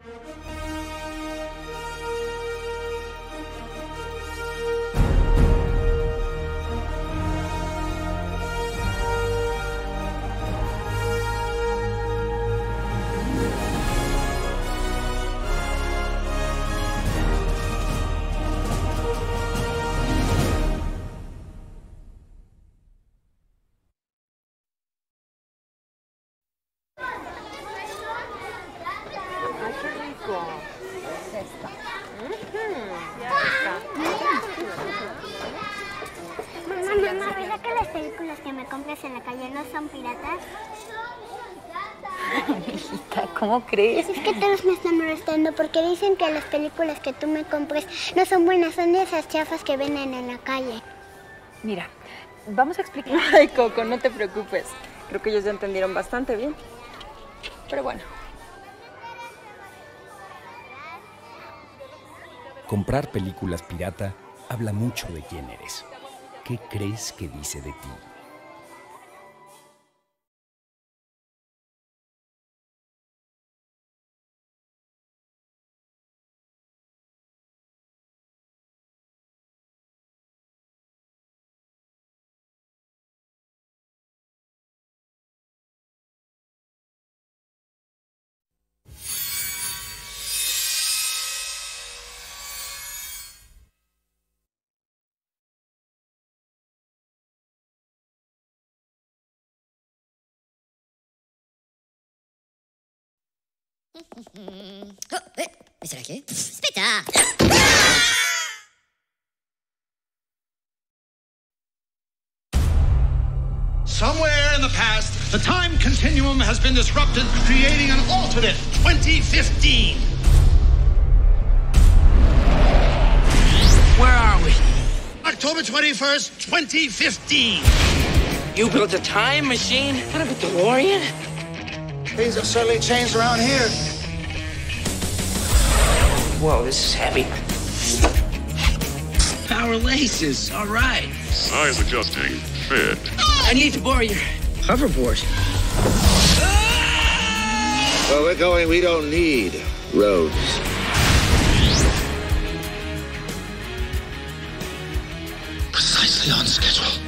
Ay, qué rico. Esta. Mamá, ¿verdad que las películas que me compras en la calle no son piratas? Hijita, ¿cómo crees? Es que todos me están molestando porque dicen que las películas que tú me compres no son buenas, son de esas chafas que venden en la calle. Mira, vamos a explicar. Ay, Coco, no te preocupes. Creo que ellos ya entendieron bastante bien. Pero bueno. Comprar películas pirata habla mucho de quién eres. ¿Qué crees que dice de ti? Sarà che? Aspetta! Somewhere in the past, the time continuum has been disrupted, creating an alternate 2015. Where are we? October 21st, 2015. You built a time machine out of a DeLorean? Things have certainly changed around here. Whoa, this is heavy. Power laces, all right. Size adjusting. Fit. I need to borrow your hoverboard. Where we're going, we don't need roads. Precisely on schedule.